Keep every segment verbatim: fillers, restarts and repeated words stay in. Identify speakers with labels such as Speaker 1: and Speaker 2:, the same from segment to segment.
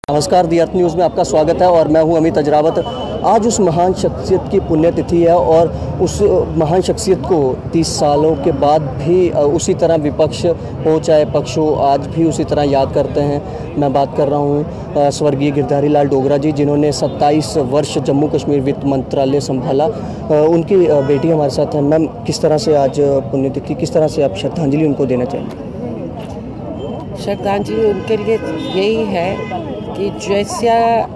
Speaker 1: नमस्कार, दी अर्थ न्यूज़ में आपका स्वागत है और मैं हूं अमित अजरावत। आज उस महान शख्सियत की पुण्यतिथि है और उस महान शख्सियत को तीस सालों के बाद भी उसी तरह विपक्ष हो चाहे पक्ष हो, आज भी उसी तरह याद करते हैं। मैं बात कर रहा हूं स्वर्गीय गिरधारी लाल डोगरा जी, जिन्होंने सत्ताईस वर्ष जम्मू कश्मीर वित्त मंत्रालय संभाला। उनकी बेटी हमारे साथ हैं। मैम, किस तरह से आज पुण्यतिथि, किस तरह से आप श्रद्धांजलि उनको देना चाहेंगे?
Speaker 2: श्रद्धांजलि उनके लिए यही है कि जैसा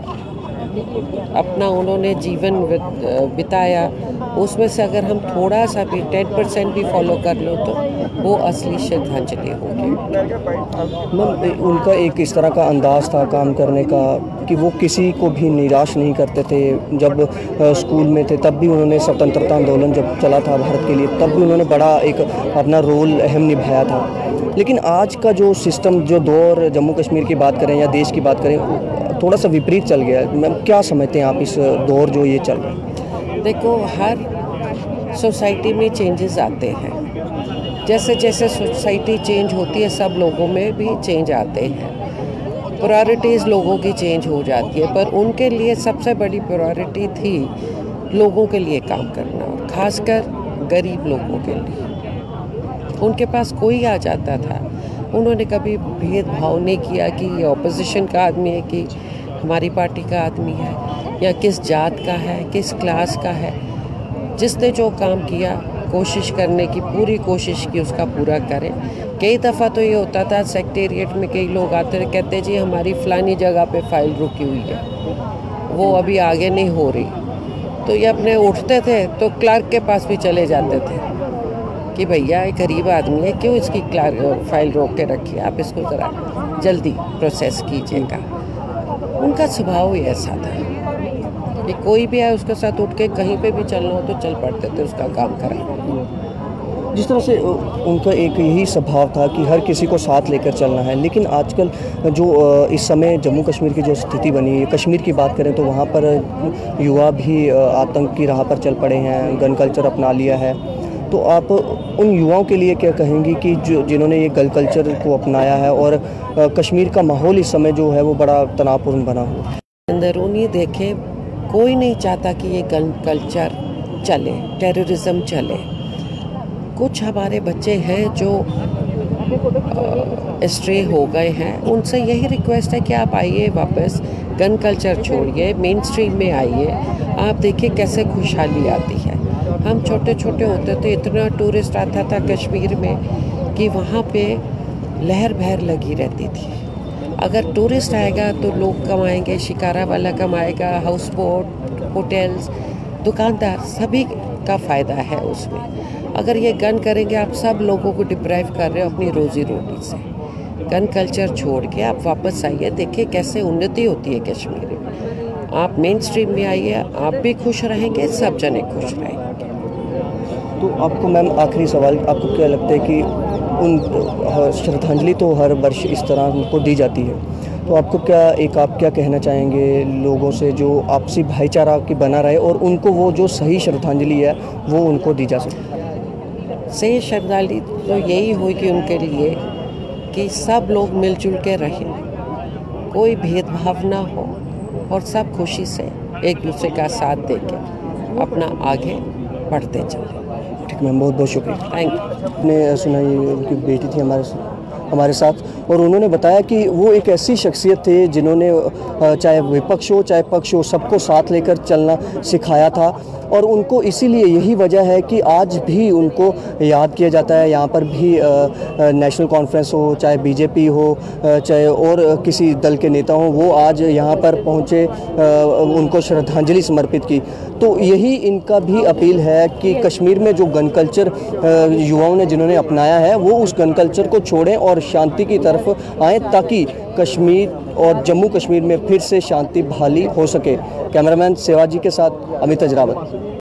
Speaker 2: अपना उन्होंने जीवन बिताया, उसमें से अगर हम थोड़ा सा भी टेन परसेंट भी फॉलो कर लो तो वो असली श्रद्धांजलि होगी।
Speaker 1: मैम, उनका एक इस तरह का अंदाज़ था काम करने का कि वो किसी को भी निराश नहीं करते थे। जब स्कूल में थे तब भी उन्होंने स्वतंत्रता आंदोलन जब चला था भारत के लिए, तब भी उन्होंने बड़ा एक अपना रोल अहम निभाया था। लेकिन आज का जो सिस्टम, जो दौर जम्मू कश्मीर की बात करें या देश की बात करें, थोड़ा सा विपरीत चल गया है। मैम, क्या समझते हैं आप इस दौर जो ये चल रहा है?
Speaker 2: देखो, हर सोसाइटी में चेंजेस आते हैं। जैसे जैसे सोसाइटी चेंज होती है, सब लोगों में भी चेंज आते हैं। प्रायोरिटीज़ लोगों की चेंज हो जाती है, पर उनके लिए सबसे बड़ी प्रायोरिटी थी लोगों के लिए काम करना, और ख़ासकर गरीब लोगों के लिए। उनके पास कोई आ जाता था, उन्होंने कभी भेदभाव नहीं किया कि ये ऑपोजिशन का आदमी है कि हमारी पार्टी का आदमी है, या किस जात का है, किस क्लास का है। जिसने जो काम किया, कोशिश करने की पूरी कोशिश की उसका पूरा करें। कई दफ़ा तो ये होता था, सेक्रेटेरिएट में कई लोग आते थे, कहते जी हमारी फ़लानी जगह पे फाइल रुकी हुई है, वो अभी आगे नहीं हो रही। तो ये अपने उठते थे तो क्लर्क के पास भी चले जाते थे कि भैया एक गरीब आदमी है, क्यों इसकी फाइल रोक के रखी है, आप इसको ज़रा जल्दी प्रोसेस कीजिएगा। उनका स्वभाव ही ऐसा था कि कोई भी आए उसके साथ उठ के कहीं पे भी चलना हो तो चल पड़ते थे उसका काम कराने।
Speaker 1: जिस तरह से उनका एक यही स्वभाव था कि हर किसी को साथ लेकर चलना है। लेकिन आजकल जो इस समय जम्मू कश्मीर की जो स्थिति बनी है, कश्मीर की बात करें तो वहाँ पर युवा भी आतंक की राह पर चल पड़े हैं, गन कल्चर अपना लिया है। तो आप उन युवाओं के लिए क्या कहेंगी कि जो जिन्होंने ये गन कल्चर को अपनाया है और कश्मीर का माहौल इस समय जो है वो बड़ा तनावपूर्ण बना हुआ है?
Speaker 2: अंदरूनी देखें, कोई नहीं चाहता कि ये गन कल्चर चले, टेररिज्म चले। कुछ हमारे बच्चे हैं जो स्ट्रे हो गए हैं, उनसे यही रिक्वेस्ट है कि आप आइए वापस, गन कल्चर छोड़िए, मेन स्ट्रीम में आइए। आप देखिए कैसे खुशहाली आती है। हम छोटे छोटे होते थे, इतना टूरिस्ट आता था कश्मीर में कि वहाँ पे लहर बहर लगी रहती थी। अगर टूरिस्ट आएगा तो लोग कमाएंगे, शिकारा वाला कमाएगा, हाउस बोट, होटल्स, दुकानदार, सभी का फ़ायदा है उसमें। अगर ये गन करेंगे, आप सब लोगों को डिप्राइव कर रहे हो अपनी रोज़ी रोटी से। गन कल्चर छोड़ के आप वापस आइए, देखिए कैसे उन्नति होती है कश्मीर में। आप मेन स्ट्रीम में आइए, आप भी खुश रहेंगे, सब जने खुश रहेंगे।
Speaker 1: तो आपको मैम, आखिरी सवाल, आपको क्या लगता है कि उन श्रद्धांजलि तो हर वर्ष इस तरह उनको दी जाती है, तो आपको क्या एक आप क्या कहना चाहेंगे लोगों से जो आपसी भाईचारा की बना रहे और उनको वो जो सही श्रद्धांजलि है वो उनको दी जा सके?
Speaker 2: सही श्रद्धांजलि तो यही होगी उनके लिए कि सब लोग मिलजुल के रहें, कोई भेदभाव ना हो और सब खुशी से एक दूसरे का साथ देके अपना आगे बढ़ते चलें।
Speaker 1: ठीक मैम, बहुत बहुत शुक्रिया।
Speaker 2: Thank you.
Speaker 1: आपने सुना, ये उनकी बेटी थी हमारे हमारे साथ, और उन्होंने बताया कि वो एक ऐसी शख्सियत थे जिन्होंने चाहे विपक्ष हो चाहे पक्ष हो, सबको साथ लेकर चलना सिखाया था। और उनको इसीलिए यही वजह है कि आज भी उनको याद किया जाता है। यहाँ पर भी नेशनल कॉन्फ्रेंस हो, चाहे बीजेपी हो, चाहे और किसी दल के नेता हों, वो आज यहाँ पर पहुँचे, उनको श्रद्धांजलि समर्पित की। तो यही इनका भी अपील है कि कश्मीर में जो गन कल्चर युवाओं ने जिन्होंने अपनाया है, वो उस गन कल्चर को छोड़ें और शांति की तरफ आएँ, ताकि कश्मीर और जम्मू कश्मीर में फिर से शांति बहाली हो सके। कैमरामैन सेवाजी के साथ अमित अजरावत।